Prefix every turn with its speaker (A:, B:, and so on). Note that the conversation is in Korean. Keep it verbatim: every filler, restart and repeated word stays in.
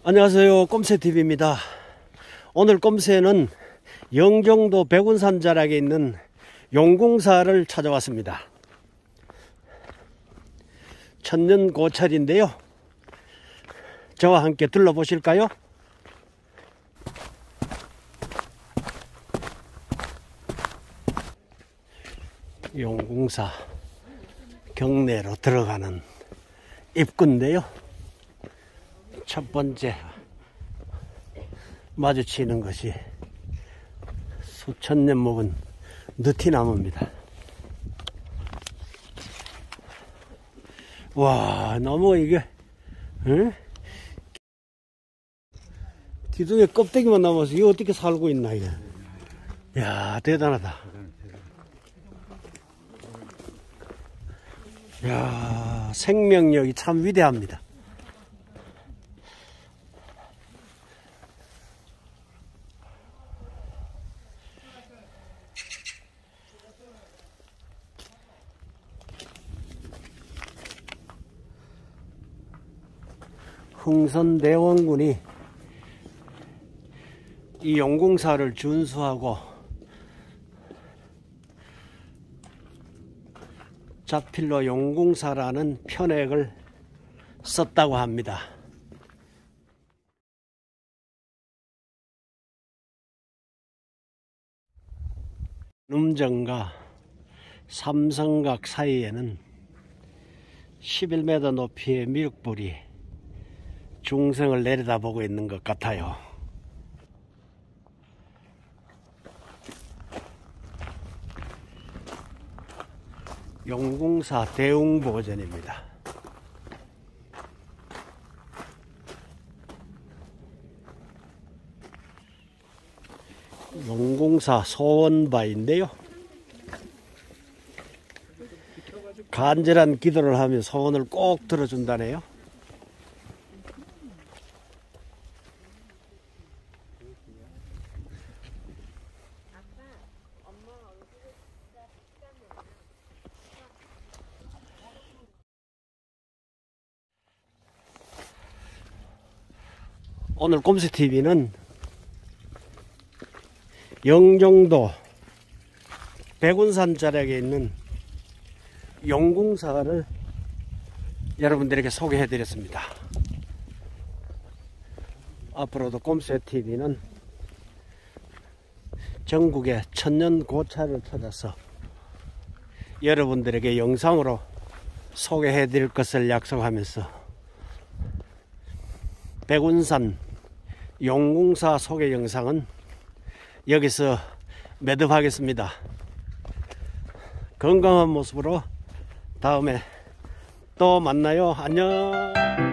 A: 안녕하세요, 꼼새티비입니다. 오늘 꼼새는 영종도 백운산 자락에 있는 용궁사를 찾아왔습니다. 천년 고찰인데요, 저와 함께 둘러보실까요? 용궁사 경내로 들어가는 입구인데요, 첫 번째 마주치는 것이 수천 년 묵은 느티나무입니다. 와, 너무 이게 응? 기둥에 껍데기만 남아서 이거 어떻게 살고 있나 이게. 야, 대단하다. 야, 생명력이 참 위대합니다. 흥선대원군이 이 용궁사를 준수하고 자필로 용궁사라는 편액을 썼다고 합니다. 음정과 삼성각 사이에는 십일 미터 높이의 미륵불이 중성을 내려다보고 있는 것 같아요. 용궁사 대웅보전입니다. 용궁사 소원바인데요, 간절한 기도를 하면 소원을 꼭 들어준다네요. 오늘 꼼새티비는 영종도 백운산 자락에 있는 용궁사를 여러분들에게 소개해 드렸습니다. 앞으로도 꼼새티비는 전국의 천년 고찰을 찾아서 여러분들에게 영상으로 소개해 드릴 것을 약속하면서 백운산 용궁사 소개 영상은 여기서 매듭하겠습니다. 건강한 모습으로 다음에 또 만나요. 안녕.